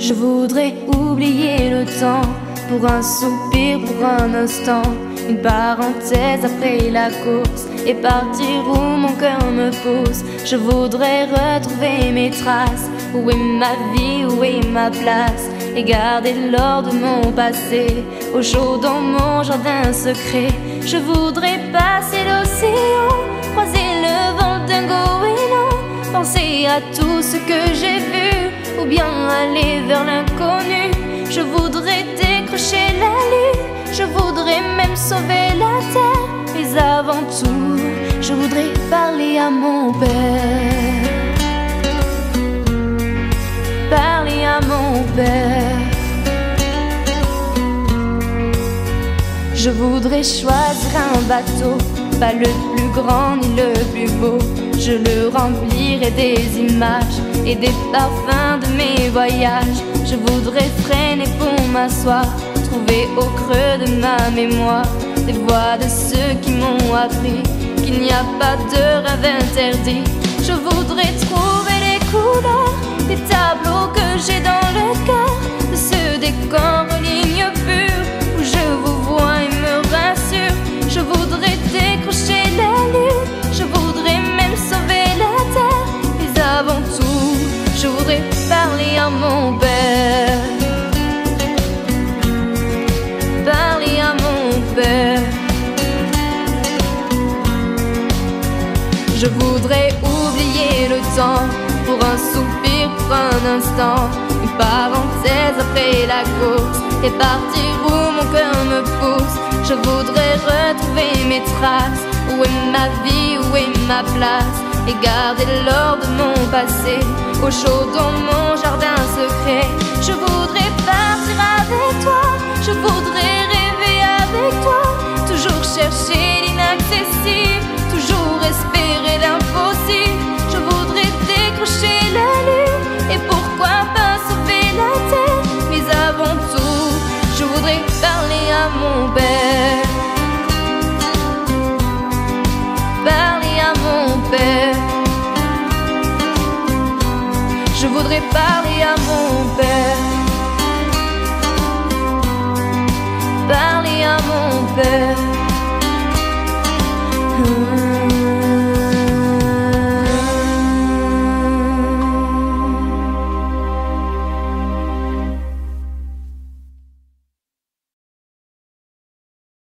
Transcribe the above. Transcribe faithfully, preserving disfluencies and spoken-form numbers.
Je voudrais oublier le temps, pour un soupir, pour un instant, une parenthèse après la course, et partir où mon cœur me pousse. Je voudrais retrouver mes traces. Où est ma vie, où est ma place? Et garder l'or de mon passé au chaud dans mon jardin secret. Je voudrais passer l'océan, croiser le vent d'un goéland, penser à tout ce que j'ai vu, ou bien aller vers l'inconnu. Je voudrais décrocher la lune, je voudrais même sauver la terre. Mais avant tout, je voudrais parler à mon père. Parler à mon père. Je voudrais choisir un bateau, pas le plus grand ni le plus beau. Je le remplirai des images et des parfums de mes voyages. Je voudrais freiner pour m'asseoir, trouver au creux de ma mémoire des voix de ceux qui m'ont appris qu'il n'y a pas de rêve interdit. Je voudrais trouver les couleurs des tableaux que j'ai dans le cœur, de ce décor aux lignes pures où je vous vois et me rassure. Je voudrais décrocher la lune, je voudrais même sauver la terre. Mais avant tout, je voudrais parler à mon père. Parler à mon père. Je voudrais oublier le temps, pour un soupir, pour un instant, une parenthèse après la course, et partir où mon cœur me pousse. Je voudrais retrouver mes traces. Où est ma vie, où est ma place? Et garder l'or de mon passé au chaud dans mon jardin secret. Je voudrais partir avec toi, je voudrais rêver avec toi, toujours chercher l'inaccessible, toujours espérer l'impossible. Je voudrais décrocher la lune et pourquoi pas sauver la terre. Mais avant tout, je voudrais parler à mon père. Parler à mon père. Je voudrais parler à mon père. Parler à mon père.